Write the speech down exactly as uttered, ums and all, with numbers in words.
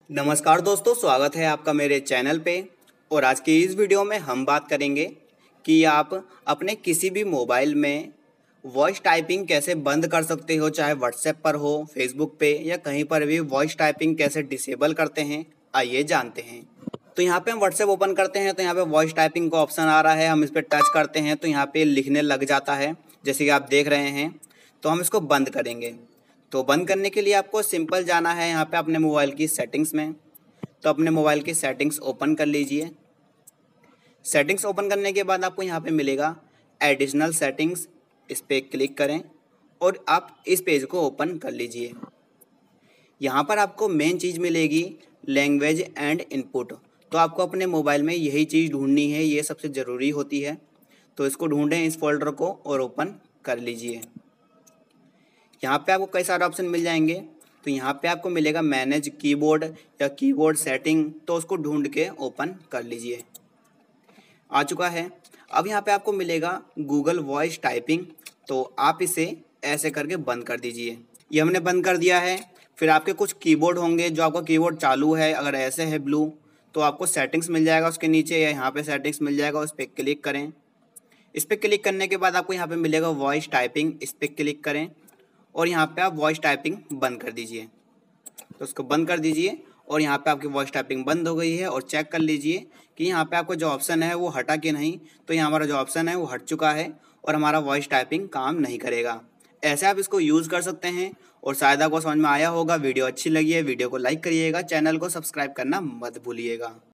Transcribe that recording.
नमस्कार दोस्तों, स्वागत है आपका मेरे चैनल पे। और आज की इस वीडियो में हम बात करेंगे कि आप अपने किसी भी मोबाइल में वॉइस टाइपिंग कैसे बंद कर सकते हो, चाहे व्हाट्सएप पर हो, फेसबुक पे या कहीं पर भी वॉइस टाइपिंग कैसे डिसेबल करते हैं, आइए जानते हैं। तो यहाँ पे हम व्हाट्सएप ओपन करते हैं तो यहाँ पे वॉइस टाइपिंग का ऑप्शन आ रहा है। हम इस पर टच करते हैं तो यहाँ पे लिखने लग जाता है, जैसे कि आप देख रहे हैं। तो हम इसको बंद करेंगे। तो बंद करने के लिए आपको सिंपल जाना है यहाँ पे अपने मोबाइल की सेटिंग्स में। तो अपने मोबाइल की सेटिंग्स ओपन कर लीजिए। सेटिंग्स ओपन करने के बाद आपको यहाँ पे मिलेगा एडिशनल सेटिंग्स, इस पर क्लिक करें और आप इस पेज को ओपन कर लीजिए। यहाँ पर आपको मेन चीज़ मिलेगी लैंग्वेज एंड इनपुट। तो आपको अपने मोबाइल में यही चीज़ ढूंढनी है, ये सबसे ज़रूरी होती है। तो इसको ढूंढें, इस फोल्डर को, और ओपन कर लीजिए। यहाँ पे आपको कई सारे ऑप्शन मिल जाएंगे। तो यहाँ पे आपको मिलेगा मैनेज कीबोर्ड या कीबोर्ड सेटिंग, तो उसको ढूंढ के ओपन कर लीजिए। आ चुका है। अब यहाँ पे आपको मिलेगा गूगल वॉइस टाइपिंग, तो आप इसे ऐसे करके बंद कर दीजिए। ये हमने बंद कर दिया है। फिर आपके कुछ कीबोर्ड होंगे, जो आपका कीबोर्ड चालू है, अगर ऐसे है ब्लू, तो आपको सेटिंग्स मिल जाएगा उसके नीचे, या यहाँ पे सेटिंग्स मिल जाएगा, उस पर क्लिक करें। इस पर क्लिक करने के बाद आपको यहाँ पे मिलेगा वॉइस टाइपिंग, इस पर क्लिक करें और यहाँ पे आप वॉइस टाइपिंग बंद कर दीजिए। तो उसको बंद कर दीजिए और यहाँ पे आपकी वॉइस टाइपिंग बंद हो गई है। और चेक कर लीजिए कि यहाँ पे आपको जो ऑप्शन है वो हटा कि नहीं। तो यहाँ हमारा जो ऑप्शन है वो हट चुका है और हमारा वॉइस टाइपिंग काम नहीं करेगा। ऐसे आप इसको यूज़ कर सकते हैं। और शायद आपको समझ में आया होगा। वीडियो अच्छी लगी है, वीडियो को लाइक करिएगा, चैनल को सब्सक्राइब करना मत भूलिएगा।